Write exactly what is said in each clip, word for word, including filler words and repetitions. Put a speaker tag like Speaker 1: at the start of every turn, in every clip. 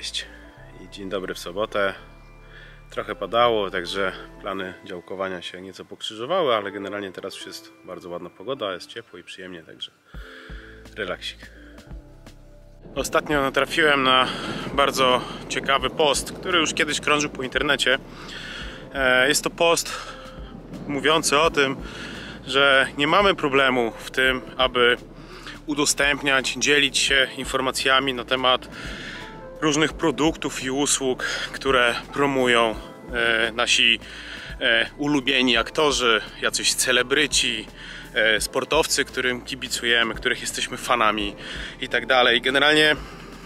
Speaker 1: Cześć i dzień dobry w sobotę. Trochę padało, także plany działkowania się nieco pokrzyżowały, ale generalnie teraz już jest bardzo ładna pogoda, jest ciepło i przyjemnie, także relaksik. Ostatnio natrafiłem na bardzo ciekawy post, który już kiedyś krążył po internecie. Jest to post mówiący o tym, że nie mamy problemu w tym, aby udostępniać, dzielić się informacjami na temat różnych produktów i usług, które promują e, nasi e, ulubieni aktorzy, jacyś celebryci, e, sportowcy, którym kibicujemy, których jesteśmy fanami i tak dalej. Generalnie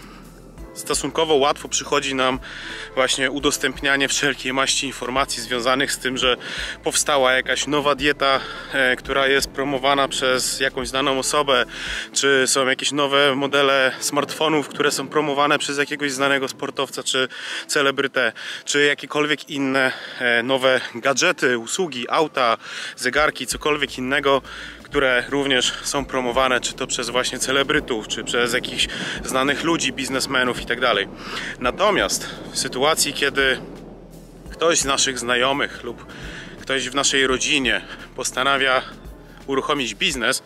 Speaker 1: stosunkowo łatwo przychodzi nam właśnie udostępnianie wszelkiej maści informacji związanych z tym, że powstała jakaś nowa dieta, e, która jest promowana przez jakąś znaną osobę, czy są jakieś nowe modele smartfonów, które są promowane przez jakiegoś znanego sportowca czy celebrytę, czy jakiekolwiek inne e, nowe gadżety, usługi, auta, zegarki, cokolwiek innego, które również są promowane, czy to przez właśnie celebrytów, czy przez jakichś znanych ludzi, biznesmenów i tak dalej. Natomiast w sytuacji, kiedy ktoś z naszych znajomych lub ktoś w naszej rodzinie postanawia uruchomić biznes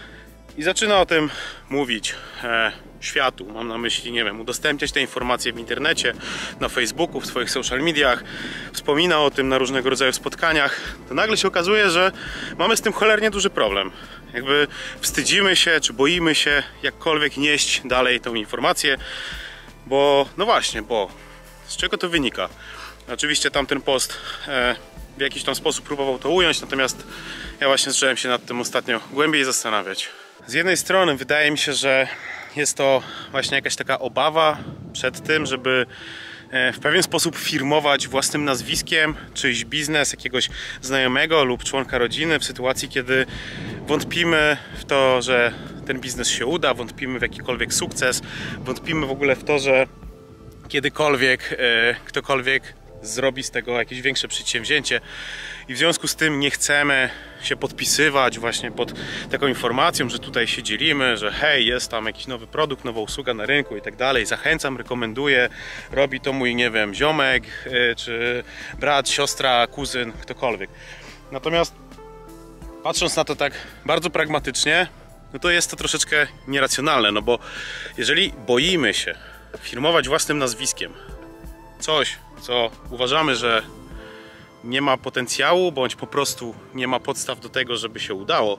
Speaker 1: i zaczyna o tym mówić e, światu, mam na myśli, nie wiem, udostępniać te informacje w internecie, na Facebooku, w swoich social mediach, wspomina o tym na różnego rodzaju spotkaniach, to nagle się okazuje, że mamy z tym cholernie duży problem. Jakby wstydzimy się, czy boimy się jakkolwiek nieść dalej tą informację, bo, no właśnie, bo z czego to wynika? Oczywiście tamten post e, w jakiś tam sposób próbował to ująć, natomiast ja właśnie zacząłem się nad tym ostatnio głębiej zastanawiać. Z jednej strony wydaje mi się, że jest to właśnie jakaś taka obawa przed tym, żeby w pewien sposób firmować własnym nazwiskiem czyjś biznes, jakiegoś znajomego lub członka rodziny w sytuacji, kiedy wątpimy w to, że ten biznes się uda, wątpimy w jakikolwiek sukces, wątpimy w ogóle w to, że kiedykolwiek ktokolwiek zrobi z tego jakieś większe przedsięwzięcie i w związku z tym nie chcemy się podpisywać właśnie pod taką informacją, że tutaj się dzielimy, że hej, jest tam jakiś nowy produkt, nowa usługa na rynku i tak dalej, zachęcam, rekomenduję, robi to mój, nie wiem, ziomek, czy brat, siostra, kuzyn, ktokolwiek. Natomiast patrząc na to tak bardzo pragmatycznie, no to jest to troszeczkę nieracjonalne, no bo jeżeli boimy się firmować własnym nazwiskiem coś, co uważamy, że nie ma potencjału, bądź po prostu nie ma podstaw do tego, żeby się udało,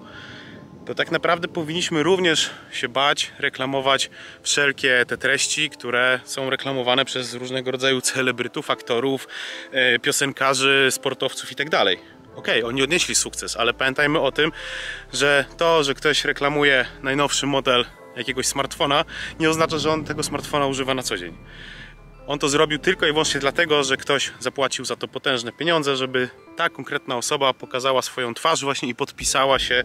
Speaker 1: to tak naprawdę powinniśmy również się bać reklamować wszelkie te treści, które są reklamowane przez różnego rodzaju celebrytów, aktorów, piosenkarzy, sportowców i tak dalej. Okej, oni odnieśli sukces, ale pamiętajmy o tym, że to, że ktoś reklamuje najnowszy model jakiegoś smartfona, nie oznacza, że on tego smartfona używa na co dzień. On to zrobił tylko i wyłącznie dlatego, że ktoś zapłacił za to potężne pieniądze, żeby ta konkretna osoba pokazała swoją twarz właśnie i podpisała się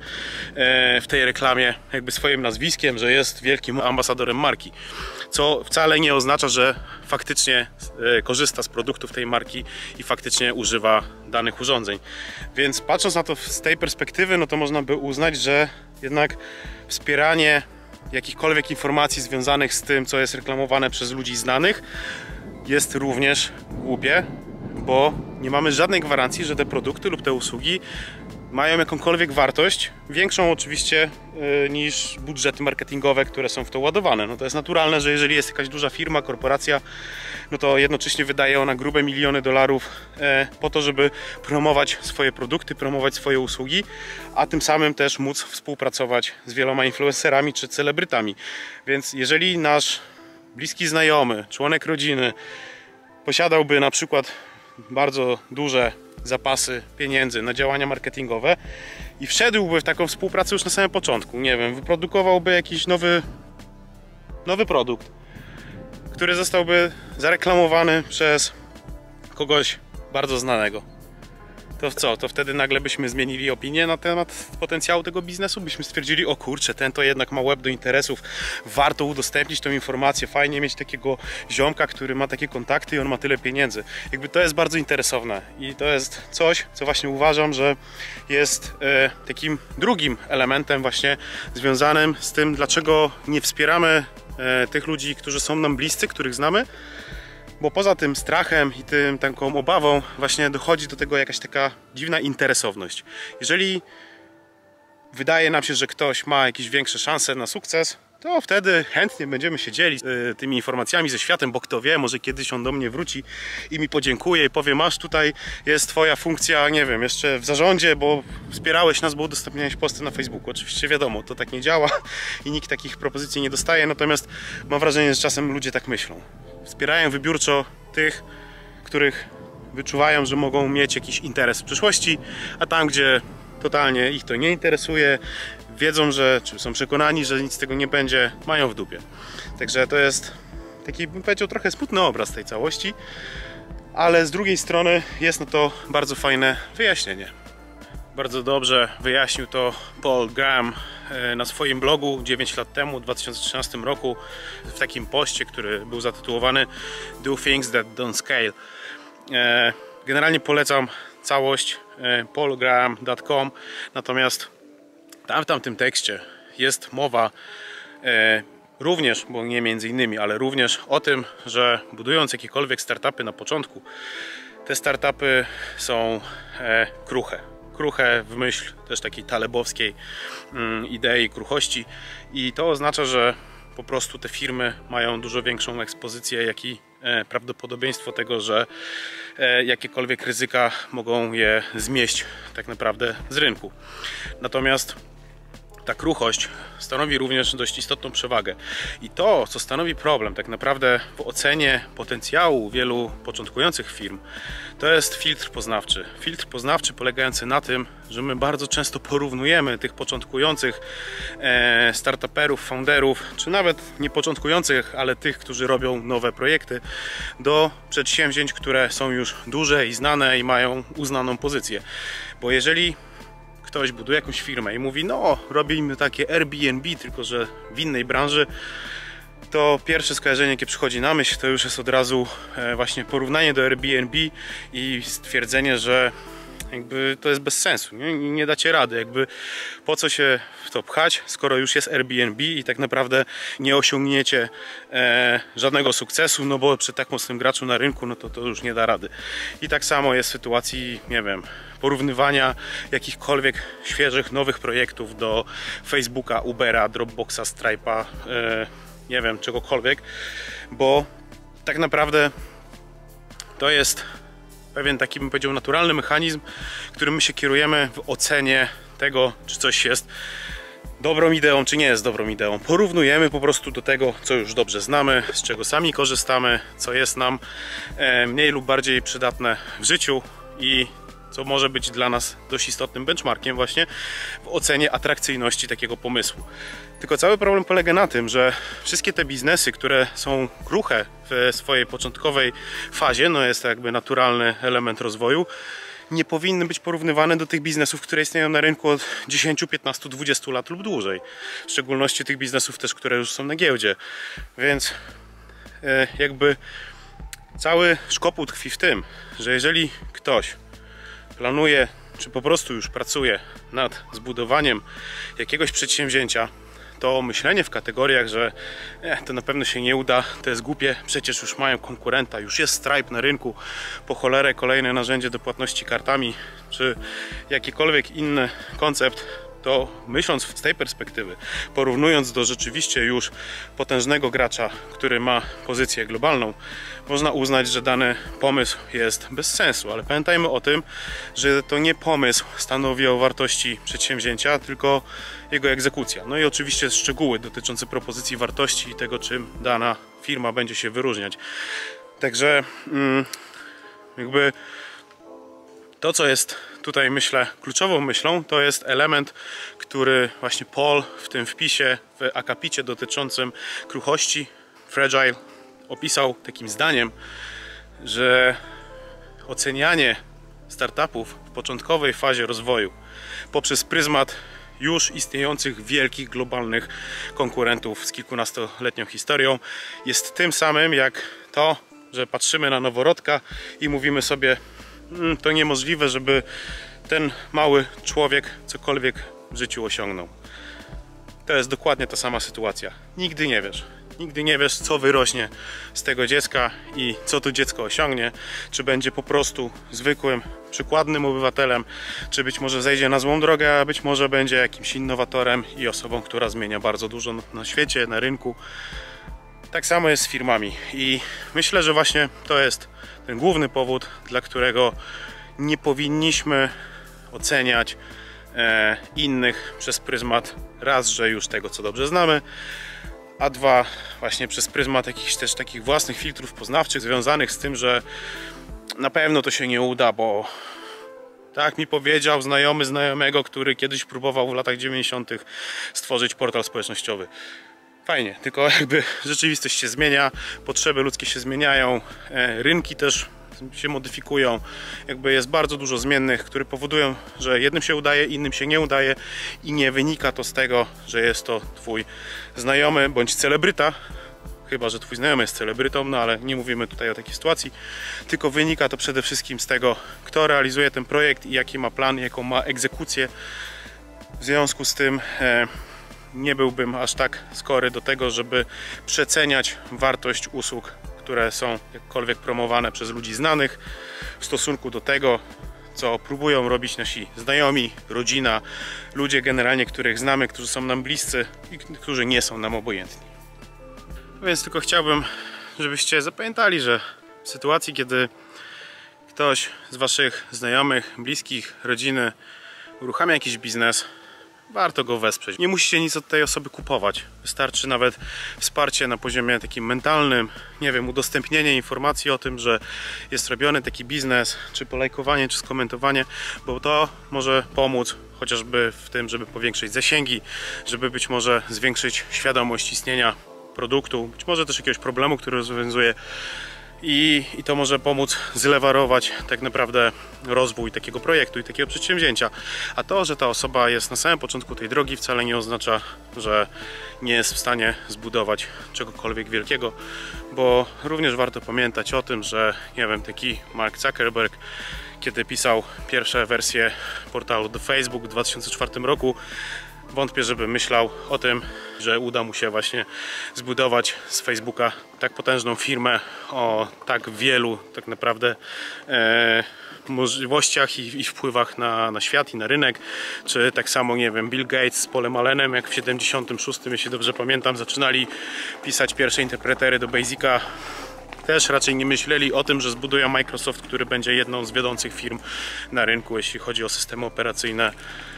Speaker 1: w tej reklamie jakby swoim nazwiskiem, że jest wielkim ambasadorem marki. Co wcale nie oznacza, że faktycznie korzysta z produktów tej marki i faktycznie używa danych urządzeń. Więc patrząc na to z tej perspektywy, no to można by uznać, że jednak wspieranie jakichkolwiek informacji związanych z tym, co jest reklamowane przez ludzi znanych, jest również głupie, bo nie mamy żadnej gwarancji, że te produkty lub te usługi mają jakąkolwiek wartość, większą oczywiście yy, niż budżety marketingowe, które są w to ładowane. No to jest naturalne, że jeżeli jest jakaś duża firma, korporacja, no to jednocześnie wydaje ona grube miliony dolarów e, po to, żeby promować swoje produkty, promować swoje usługi, a tym samym też móc współpracować z wieloma influencerami czy celebrytami. Więc jeżeli nasz bliski znajomy, członek rodziny posiadałby na przykład bardzo duże zapasy pieniędzy na działania marketingowe i wszedłby w taką współpracę już na samym początku, nie wiem, wyprodukowałby jakiś nowy, nowy produkt, który zostałby zareklamowany przez kogoś bardzo znanego, to co? To wtedy nagle byśmy zmienili opinię na temat potencjału tego biznesu? Byśmy stwierdzili, o kurczę, ten to jednak ma łeb do interesów, warto udostępnić tą informację, fajnie mieć takiego ziomka, który ma takie kontakty i on ma tyle pieniędzy. Jakby to jest bardzo interesowne i to jest coś, co właśnie uważam, że jest e, takim drugim elementem właśnie związanym z tym, dlaczego nie wspieramy e, tych ludzi, którzy są nam bliscy, których znamy, Bo poza tym strachem i tym taką obawą właśnie dochodzi do tego jakaś taka dziwna interesowność. Jeżeli wydaje nam się, że ktoś ma jakieś większe szanse na sukces, to wtedy chętnie będziemy się dzielić y, tymi informacjami ze światem, bo kto wie, może kiedyś on do mnie wróci i mi podziękuje i powie: masz, tutaj jest twoja funkcja, nie wiem, jeszcze w zarządzie, bo wspierałeś nas, bo udostępniałeś posty na Facebooku. Oczywiście wiadomo, to tak nie działa i nikt takich propozycji nie dostaje, natomiast mam wrażenie, że czasem ludzie tak myślą. Wspierają wybiórczo tych, których wyczuwają, że mogą mieć jakiś interes w przyszłości, a tam, gdzie totalnie ich to nie interesuje, wiedzą, że, czy są przekonani, że nic z tego nie będzie, mają w dupie. Także to jest taki, bym powiedział, trochę smutny obraz tej całości, ale z drugiej strony jest na to bardzo fajne wyjaśnienie. Bardzo dobrze wyjaśnił to Paul Graham na swoim blogu dziewięć lat temu, w dwa tysiące trzynastym roku, w takim poście, który był zatytułowany Do Things That Don't Scale. Generalnie polecam całość, paul graham kropka com, natomiast tam w tamtym tekście jest mowa e, również, bo nie między innymi, ale również o tym, że budując jakiekolwiek startupy na początku, te startupy są e, kruche. Kruche w myśl też takiej talebowskiej mm, idei kruchości, i to oznacza, że po prostu te firmy mają dużo większą ekspozycję, jak i e, prawdopodobieństwo tego, że e, jakiekolwiek ryzyka mogą je zmieść tak naprawdę z rynku. Natomiast ta kruchość stanowi również dość istotną przewagę. I to, co stanowi problem tak naprawdę w ocenie potencjału wielu początkujących firm, to jest filtr poznawczy. Filtr poznawczy polegający na tym, że my bardzo często porównujemy tych początkujących e, startuperów, founderów, czy nawet nie początkujących, ale tych, którzy robią nowe projekty, do przedsięwzięć, które są już duże i znane i mają uznaną pozycję. Bo jeżeli ktoś buduje jakąś firmę i mówi: no, robimy takie Airbnb, tylko że w innej branży, to pierwsze skojarzenie, jakie przychodzi na myśl, to już jest od razu właśnie porównanie do Airbnb i stwierdzenie, że jakby to jest bez sensu, nie? Nie dacie rady, jakby po co się w to pchać, skoro już jest Airbnb i tak naprawdę nie osiągniecie e, żadnego sukcesu, no bo przy tak mocnym graczu na rynku, no to to już nie da rady. I tak samo jest w sytuacji, nie wiem, porównywania jakichkolwiek świeżych, nowych projektów do Facebooka, Ubera, Dropboxa, Stripe'a, e, nie wiem, czegokolwiek, bo tak naprawdę to jest pewien taki, bym powiedział, naturalny mechanizm, którym my się kierujemy w ocenie tego, czy coś jest dobrą ideą, czy nie jest dobrą ideą. Porównujemy po prostu do tego, co już dobrze znamy, z czego sami korzystamy, co jest nam mniej lub bardziej przydatne w życiu i co może być dla nas dość istotnym benchmarkiem właśnie w ocenie atrakcyjności takiego pomysłu. Tylko cały problem polega na tym, że wszystkie te biznesy, które są kruche w swojej początkowej fazie, no jest to jakby naturalny element rozwoju, nie powinny być porównywane do tych biznesów, które istnieją na rynku od dziesięciu, piętnastu, dwudziestu lat lub dłużej. W szczególności tych biznesów też, które już są na giełdzie. Więc jakby cały szkopuł tkwi w tym, że jeżeli ktoś planuje, czy po prostu już pracuje nad zbudowaniem jakiegoś przedsięwzięcia, to myślenie w kategoriach, że eh, to na pewno się nie uda, to jest głupie, przecież już mają konkurenta, już jest Stripe na rynku, po cholerę kolejne narzędzie do płatności kartami, czy jakikolwiek inny koncept, to myśląc z tej perspektywy, porównując do rzeczywiście już potężnego gracza, który ma pozycję globalną, można uznać, że dany pomysł jest bez sensu. Ale pamiętajmy o tym, że to nie pomysł stanowi o wartości przedsięwzięcia, tylko jego egzekucja. No i oczywiście szczegóły dotyczące propozycji wartości i tego, czym dana firma będzie się wyróżniać. Także jakby to, co jest tutaj, myślę, kluczową myślą, to jest element, który właśnie Paul w tym wpisie, w akapicie dotyczącym kruchości, fragile, opisał takim zdaniem, że ocenianie startupów w początkowej fazie rozwoju poprzez pryzmat już istniejących wielkich globalnych konkurentów z kilkunastoletnią historią jest tym samym jak to, że patrzymy na noworodka i mówimy sobie: to niemożliwe, żeby ten mały człowiek cokolwiek w życiu osiągnął. To jest dokładnie ta sama sytuacja. Nigdy nie wiesz. Nigdy nie wiesz, co wyrośnie z tego dziecka i co to dziecko osiągnie. Czy będzie po prostu zwykłym, przykładnym obywatelem, czy być może zejdzie na złą drogę, a być może będzie jakimś innowatorem i osobą, która zmienia bardzo dużo na świecie, na rynku. Tak samo jest z firmami i myślę, że właśnie to jest ten główny powód, dla którego nie powinniśmy oceniać e, innych przez pryzmat raz, że już tego, co dobrze znamy, a dwa, właśnie przez pryzmat jakichś też takich własnych filtrów poznawczych związanych z tym, że na pewno to się nie uda, bo tak mi powiedział znajomy znajomego, który kiedyś próbował w latach dziewięćdziesiątych stworzyć portal społecznościowy. Fajnie, tylko jakby rzeczywistość się zmienia, potrzeby ludzkie się zmieniają, rynki też się modyfikują, jakby jest bardzo dużo zmiennych, które powodują, że jednym się udaje, innym się nie udaje i nie wynika to z tego, że jest to twój znajomy bądź celebryta, chyba że twój znajomy jest celebrytą, no ale nie mówimy tutaj o takiej sytuacji, tylko wynika to przede wszystkim z tego, kto realizuje ten projekt i jaki ma plan, jaką ma egzekucję. W związku z tym e, nie byłbym aż tak skory do tego, żeby przeceniać wartość usług, które są jakkolwiek promowane przez ludzi znanych w stosunku do tego, co próbują robić nasi znajomi, rodzina, ludzie generalnie, których znamy, którzy są nam bliscy i którzy nie są nam obojętni. Więc tylko chciałbym, żebyście zapamiętali, że w sytuacji, kiedy ktoś z waszych znajomych, bliskich, rodziny uruchamia jakiś biznes, warto go wesprzeć. Nie musicie nic od tej osoby kupować. Wystarczy nawet wsparcie na poziomie takim mentalnym, nie wiem, udostępnienie informacji o tym, że jest robiony taki biznes, czy polajkowanie, czy skomentowanie, bo to może pomóc chociażby w tym, żeby powiększyć zasięgi, żeby być może zwiększyć świadomość istnienia produktu, być może też jakiegoś problemu, który rozwiązuje. I, I to może pomóc zlewarować tak naprawdę rozwój takiego projektu i takiego przedsięwzięcia. A to, że ta osoba jest na samym początku tej drogi, wcale nie oznacza, że nie jest w stanie zbudować czegokolwiek wielkiego, bo również warto pamiętać o tym, że nie wiem, taki Mark Zuckerberg, kiedy pisał pierwsze wersje portalu The Facebook w dwa tysiące czwartym roku, wątpię, żeby myślał o tym, że uda mu się właśnie zbudować z Facebooka tak potężną firmę o tak wielu tak naprawdę e, możliwościach i, i wpływach na, na świat i na rynek. Czy tak samo, nie wiem, Bill Gates z Polem Allenem, jak w siedemdziesiątym szóstym, jeśli dobrze pamiętam, zaczynali pisać pierwsze interpretery do Basica. Też raczej nie myśleli o tym, że zbudują Microsoft, który będzie jedną z wiodących firm na rynku, jeśli chodzi o systemy operacyjne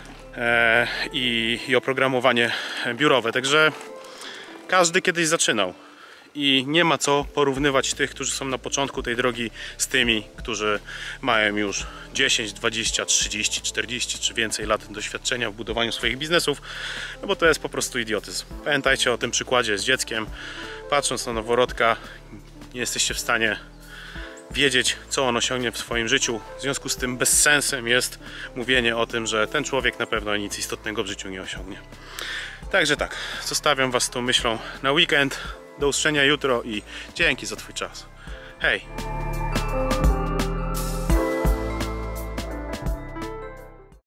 Speaker 1: I, i oprogramowanie biurowe. Także każdy kiedyś zaczynał i nie ma co porównywać tych, którzy są na początku tej drogi, z tymi, którzy mają już dziesięć, dwadzieścia, trzydzieści, czterdzieści czy więcej lat doświadczenia w budowaniu swoich biznesów, no bo to jest po prostu idiotyzm. Pamiętajcie o tym przykładzie z dzieckiem. Patrząc na noworodka, nie jesteście w stanie wiedzieć, co on osiągnie w swoim życiu. W związku z tym bez sensem jest mówienie o tym, że ten człowiek na pewno nic istotnego w życiu nie osiągnie. Także tak, zostawiam was z tą myślą na weekend. Do usłyszenia jutro i dzięki za twój czas. Hej!